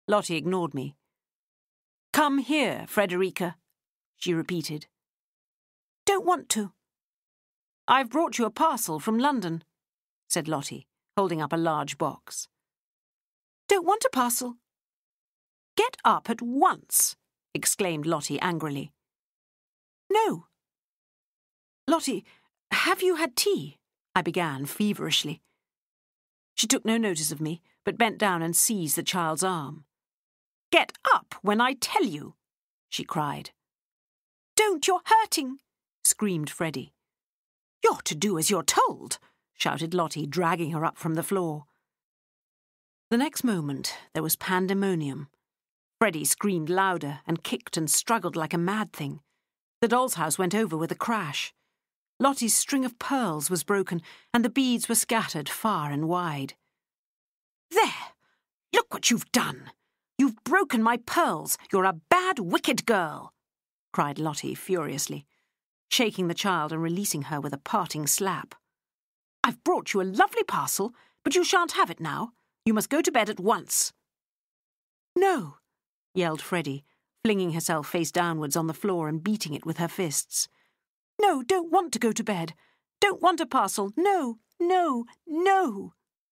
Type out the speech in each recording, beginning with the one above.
Lottie ignored me. "Come here, Frederica," she repeated. "Don't want to." "I've brought you a parcel from London," said Lottie, holding up a large box. "Don't want a parcel." "Get up at once," exclaimed Lottie angrily. "No." "Lottie, have you had tea?" I began feverishly. She took no notice of me, but bent down and seized the child's arm. "Get up when I tell you," she cried. "Don't, you're hurting," screamed Freddie. "You're to do as you're told," shouted Lottie, dragging her up from the floor. The next moment there was pandemonium. Freddie screamed louder and kicked and struggled like a mad thing. The doll's house went over with a crash. Lottie's string of pearls was broken, and the beads were scattered far and wide. "There! Look what you've done! You've broken my pearls! You're a bad, wicked girl!" cried Lottie furiously, shaking the child and releasing her with a parting slap. "I've brought you a lovely parcel, but you shan't have it now. You must go to bed at once." "No," yelled Freddie, flinging herself face downwards on the floor and beating it with her fists. "No, don't want to go to bed. Don't want a parcel. No, no, no."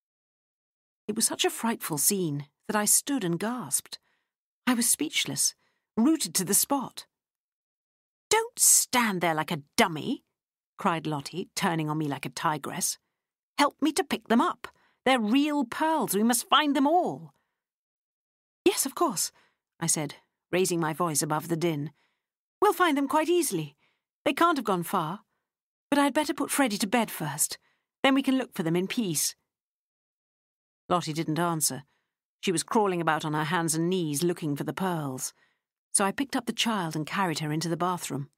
It was such a frightful scene that I stood and gasped. I was speechless, rooted to the spot. "Don't stand there like a dummy," cried Lottie, turning on me like a tigress. "Help me to pick them up. They're real pearls. We must find them all." "Yes, of course," I said, raising my voice above the din. "We'll find them quite easily. They can't have gone far. But I'd better put Freddie to bed first. Then we can look for them in peace." Lottie didn't answer. She was crawling about on her hands and knees looking for the pearls. So I picked up the child and carried her into the bathroom.